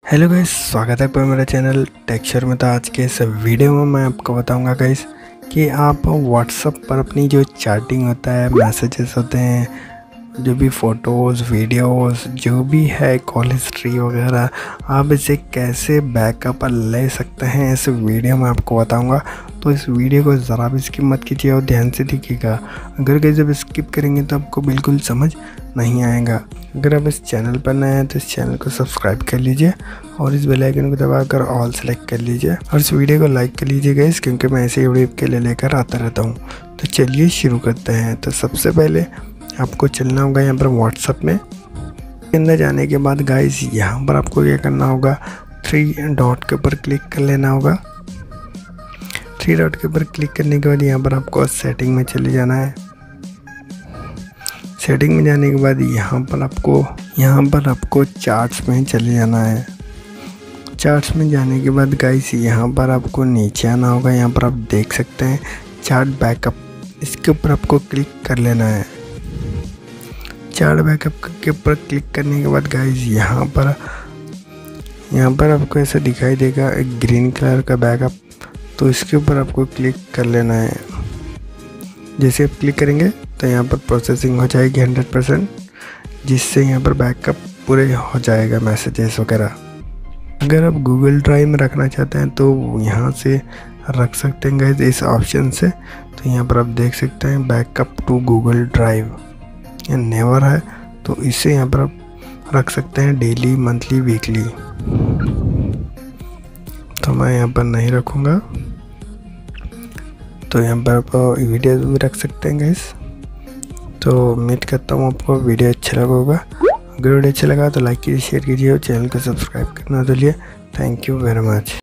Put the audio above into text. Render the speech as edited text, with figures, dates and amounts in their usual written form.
Hello guys, स्वागत है आपका मेरा चैनल टेक्सचर में। तो आज के इस वीडियो में मैं आपको बताऊंगा गाइस कि आप व्हाट्सएप पर अपनी जो चैटिंग होता है, मैसेजेस होते हैं, जो भी फ़ोटोज़ वीडियोस जो भी है, कॉल हिस्ट्री वगैरह, आप इसे कैसे बैकअप ले सकते हैं इस वीडियो में आपको बताऊंगा। तो इस वीडियो को ज़रा भी स्किप मत कीजिए और ध्यान से देखिएगा। अगर गाइस जब स्किप करेंगे तो आपको बिल्कुल समझ नहीं आएगा। अगर आप इस चैनल पर नए हैं तो इस चैनल को सब्सक्राइब कर लीजिए और इस बेल आइकन को दबाकर ऑल सेलेक्ट कर लीजिए और इस वीडियो को लाइक कर लीजिए गाइस, क्योंकि मैं ऐसे वीडियो के लिए लेकर आता रहता हूँ। तो चलिए शुरू करते हैं। तो सबसे पहले आपको चलना होगा यहाँ पर व्हाट्सएप में। अंदर जाने के बाद गाइस यहाँ पर आपको क्या करना होगा, 3 डॉट के ऊपर क्लिक कर लेना होगा। 3 डॉट के ऊपर क्लिक करने के बाद यहाँ पर आपको सेटिंग में चले जाना है। सेटिंग में जाने के बाद यहाँ पर आपको चार्ट्स में चले जाना है। चार्ट्स में जाने के बाद गाइस यहाँ पर आपको नीचे आना होगा। यहाँ पर आप देख सकते हैं चार्ट बैकअप, इसके ऊपर आपको क्लिक कर लेना है। चार्ट बैकअप के ऊपर क्लिक करने के बाद गाइस यहाँ पर आपको ऐसा दिखाई देगा एक ग्रीन कलर का बैकअप, तो इसके ऊपर आपको क्लिक कर लेना है। जैसे आप क्लिक करेंगे तो यहाँ पर प्रोसेसिंग हो जाएगी 100%, जिससे यहाँ पर बैकअप पूरे हो जाएगा मैसेजेस वगैरह। अगर आप गूगल ड्राइव में रखना चाहते हैं तो यहाँ से रख सकते हैं गाइस इस ऑप्शन से। तो यहाँ पर आप देख सकते हैं बैकअप टू गूगल ड्राइव या नेवर है, तो इसे यहाँ पर आप रख सकते हैं डेली, मंथली, वीकली। तो मैं यहाँ पर नहीं रखूँगा, तो यहाँ पर आप वीडियो भी रख सकते हैं गाइस। तो उम्मीद करता हूँ आपको वीडियो अच्छा लगा होगा। अगर वीडियो अच्छा लगा तो लाइक कीजिए, शेयर कीजिए और चैनल को सब्सक्राइब करना ना भूलिए। Thank you very much.